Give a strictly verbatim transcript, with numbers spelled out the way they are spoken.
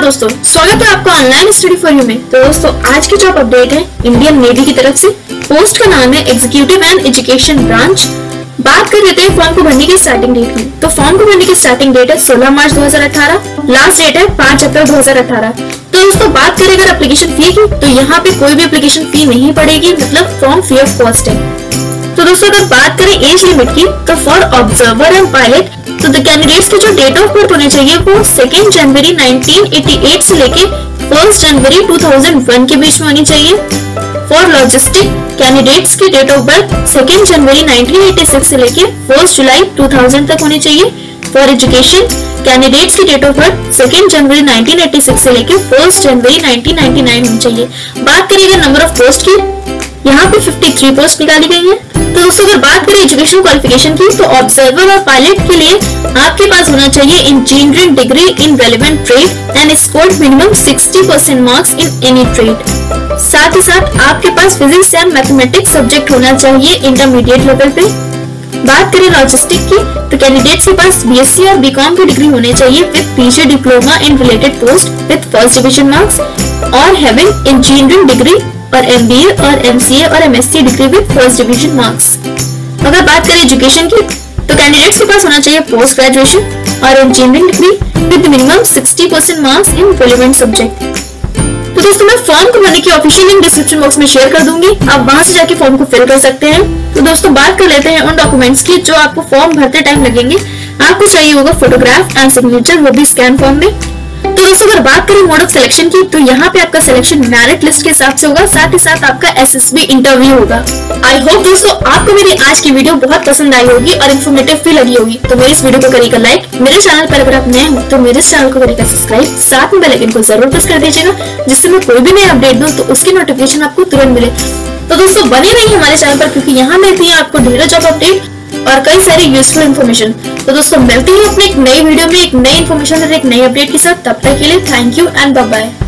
दोस्तों, स्वागत है आपका ऑनलाइन स्टडी फॉर यू में। तो दोस्तों, आज की जॉब अपडेट है इंडियन नेवी की तरफ से। पोस्ट का नाम है एग्जीक्यूटिव एंड एजुकेशन ब्रांच। बात कर लेते हैं फॉर्म को भरने की स्टार्टिंग डेट की। तो फॉर्म को भरने की स्टार्टिंग डेट है सोलह मार्च दो हज़ार अठारह, लास्ट डेट है पाँच अप्रैल दो हज़ार अठारह। तो दोस्तों, बात करें अगर एप्लीकेशन फी की, तो यहाँ पे कोई भी एप्लीकेशन फी नहीं पड़ेगी, मतलब फॉर्म फ्री ऑफ कॉस्ट है। तो दोस्तों, अगर बात करें एज लिमिट की, तो फॉर ऑब्जर्वर एंड पायलट, तो द कैंडिडेट्स की जो डेट ऑफ बर्थ होनी चाहिए वो second January nineteen eighty eight से लेके first January two thousand one के बीच में होनी चाहिए। फॉर लॉजिस्टिक कैंडिडेट्स की date of birth second January nineteen eighty six से लेके फर्स्ट जुलाई टू थाउज़ेंड तक होनी चाहिए। फॉर एजुकेशन कैंडिडेट्स की date of birth second January nineteen eighty six से लेके first January nineteen ninety nine होनी चाहिए। बात करिएगा नंबर ऑफ पोस्ट की, यहाँ पे तिरेपन पोस्ट निकाली गई है। तो दोस्तों, अगर बात करें एजुकेशन क्वालिफिकेशन की, तो ऑब्जर्वर और पायलट के लिए आपके पास होना चाहिए engineering degree in relevant trade and scored minimum sixty percent marks in any trade. साथ ही साथ आपके पास फिजिक्स एंड मैथमेटिक्स सब्जेक्ट होना चाहिए इंटरमीडिएट लेवल पे। बात करें लॉजिस्टिक की, तो कैंडिडेट्स के पास बी.Sc और बी.कॉम की डिग्री होनी चाहिए with PG diploma in related post with first division marks और हैविंग इंजीनियरिंग डिग्री और एमबीए और एमसीए और MSc degree with first division marks. अगर बात करें एजुकेशन की, तो कैंडिडेट्स के पास होना चाहिए पोस्ट ग्रेजुएशन और engineering degree with minimum sixty percent marks in relevant subject. तो दोस्तों, मैं फॉर्म को भरने की ऑफिशियल लिंक डिस्क्रिप्शन बॉक्स में शेयर कर दूंगी, आप वहां से जाके फॉर्म को फिल कर सकते हैं। तो दोस्तों, बात कर लेते हैं उन डॉक्यूमेंट्स की जो आपको फॉर्म भरते टाइम लगेंगे। आपको चाहिए होगा फोटोग्राफ एंड सिग्नेचर, वो भी स्कैन फॉर्म में। तो दोस्तों, अगर बात करें मोड ऑफ सिलेक्शन की, तो यहाँ पे आपका सिलेक्शन मेरिट लिस्ट के हिसाब से होगा, साथ ही साथ आपका एसएसबी इंटरव्यू होगा। आई होप दोस्तों आपको मेरी आज की वीडियो बहुत पसंद आई होगी और इन्फॉर्मेटिव भी लगी होगी। तो मेरे इस वीडियो को करिएगा लाइक, मेरे चैनल पर अगर आप नए हो तो मेरे चैनल को करिएगा सब्सक्राइब, साथ में बेल आइकन को जरूर प्रेस कर दीजिएगा, जिससे मैं कोई भी नई अपडेट दूं तो उसकी नोटिफिकेशन आपको तुरंत मिले। तो दोस्तों, बने रहिए हमारे चैनल पर, क्योंकि यहाँ मिलती है आपको ढेरों जॉब अपडेट और कई सारी यूजफुल इन्फॉर्मेशन। तो दोस्तों, मिलते हैं अपने एक नई वीडियो में एक नई इन्फॉर्मेशन और एक नई अपडेट के साथ। तब तक के लिए thank you and bye bye.